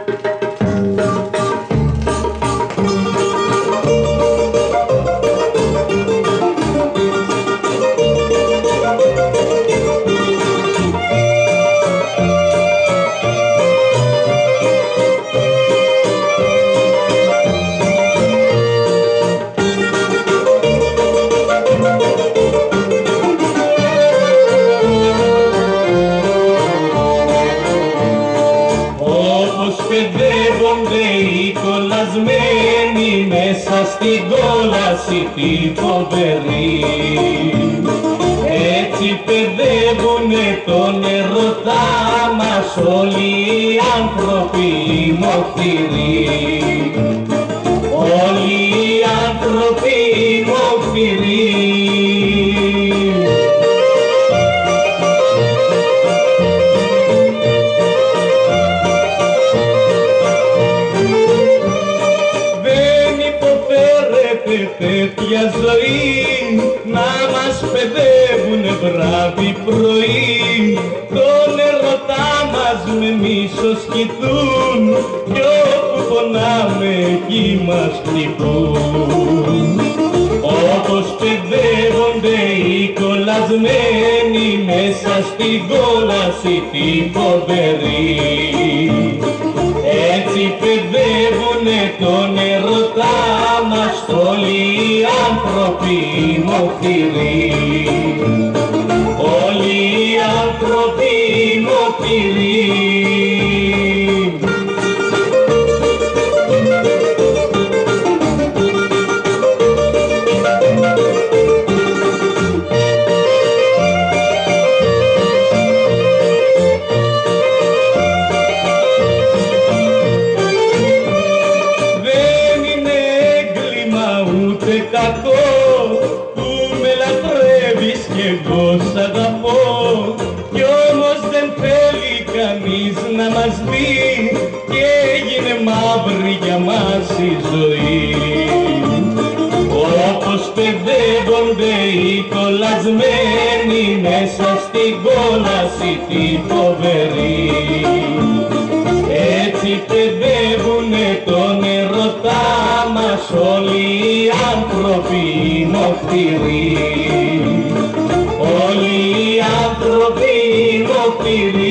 Παιδεύονται οι κολλασμένοι μέσα στην κόλαση τη φοβερή. Έτσι παιδεύουνε τον ερωτά μας όλοι οι άνθρωποι οι μοχθηροί. Όλοι οι άνθρωποι οι μοχθηροί. Τέτοια ζωή να μας παιδεύουνε βράδυ πρωί, τον ερωτά μας με μίσος κοιτούν κι όπου πονάμε εκεί μας χτυπούν. Όπως παιδεύονται οι κολλασμένοι μέσα στην κόλαση τη φοβερή, έτσι παιδεύουνε τον ερωτά μας όλοι οι άνθρωποι οι μοχθηροί. Όλοι οι άνθρωποι οι μοχθηροί. Κακό που με λατρεύεις κι εγώ σ' αγαπώ, κι όμως δεν θέλει κανείς να μας δει και έγινε μαύρη για μας η ζωή. Όπως παιδεύονται οι κολλασμένοι μέσα στην κόλαση τη φοβερή, έτσι παιδεύουνε τον ερωτά μας όλοι οι άνθρωποι οι μοχθηροί. Όλοι οι άνθρωποι οι μοχθηροί.